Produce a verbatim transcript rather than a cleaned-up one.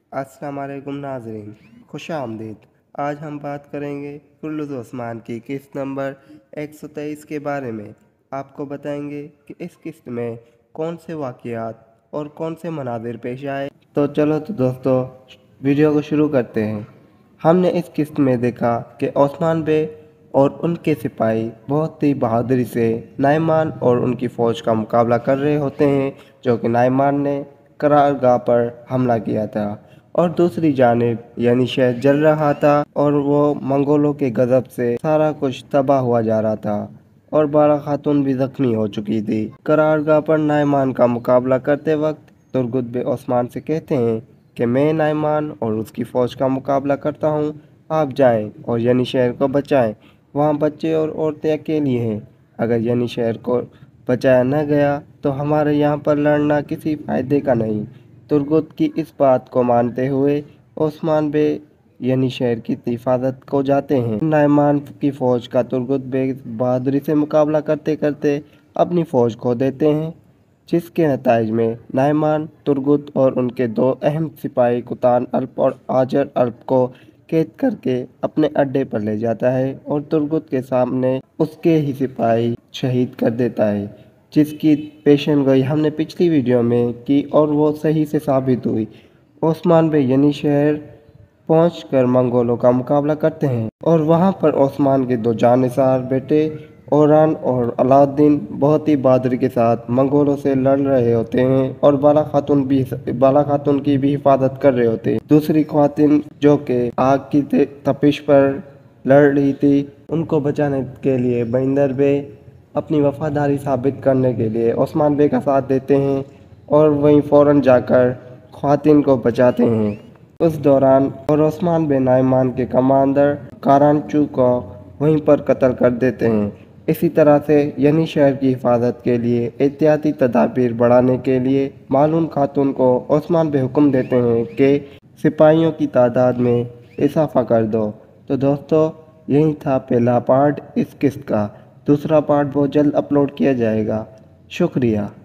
अस्सलाम वालेकुम नाज़रीन, खुश आमदीद। आज हम बात करेंगे कुर्रुज़ ओस्मान की किस्त नंबर एक सौ तेईस के बारे में। आपको बताएंगे कि इस किस्त में कौन से वाक़यात और कौन से मनाज़िर पेश आए। तो चलो तो दोस्तों वीडियो को शुरू करते हैं। हमने इस किस्त में देखा कि ओस्मान बे और उनके सिपाही बहुत ही बहादुरी से नाइमान और उनकी फ़ौज का मुकाबला कर रहे होते हैं, जो कि नाइमान ने करारगाह पर हमला किया था और दूसरी जानिब यानी शहर जल रहा था और वो मंगोलों के गज़ब से सारा कुछ तबाह हुआ जा रहा था और बारह खातून भी ज़ख्मी हो चुकी थी। करारगाह पर नाइमान का मुकाबला करते वक्त तुर्गुत बे ओस्मान से कहते हैं कि मैं नाइमान और उसकी फ़ौज का मुकाबला करता हूँ, आप जाएं और यानी शहर को बचाएं। वहाँ बच्चे और औरतें अकेली हैं। अगर यानी शहर को बचाया न गया तो हमारे यहाँ पर लड़ना किसी फ़ायदे का नहीं। तुर्गुत की इस बात को मानते हुए ओस्मान बे यानी शहर की हिफाजत को जाते हैं। नाइमान की फ़ौज का तुर्गुत बे बहादुरी से मुकाबला करते करते अपनी फ़ौज खो देते हैं, जिसके नताइज में नाइमान तुर्गुत और उनके दो अहम सिपाही कुतान अल्प और आजर अल्प को कैद करके अपने अड्डे पर ले जाता है और तुर्गुत के सामने उसके ही सिपाही शहीद कर देता है, जिसकी पेशन गोई हमने पिछली वीडियो में की और वो सही से साबित हुई। ओस्मान बे यानी शहर पहुंचकर मंगोलों का मुकाबला करते हैं और वहां पर ओस्मान के दो जानिसार बेटे ओरान और अलाउद्दीन बहुत ही बहादुरी के साथ मंगोलों से लड़ रहे होते हैं और बाला खातून भी बाला खातून की भी हिफाजत कर रहे होते हैं। दूसरी ख्वातीन जो कि आग की तपिश पर लड़ रही थी, उनको बचाने के लिए बहिंदर बे अपनी वफादारी साबित करने के लिए ओस्मान बे का साथ देते हैं और वहीं फ़ौरन जाकर ख्वातीन को बचाते हैं। उस दौरान और ओस्मान बे नाइमान के कमांडर कारांचू को वहीं पर कत्ल कर देते हैं। इसी तरह से यानी शहर की हिफाजत के लिए एहतियाती तदाबीर बढ़ाने के लिए मालूम खातून को ओस्मान बे हुक्म देते हैं कि सिपाहियों की तादाद में इजाफा कर दो। तो दोस्तों यही था पहला पार्ट इस किस्त का। दूसरा पार्ट बहुत जल्द अपलोड किया जाएगा। शुक्रिया।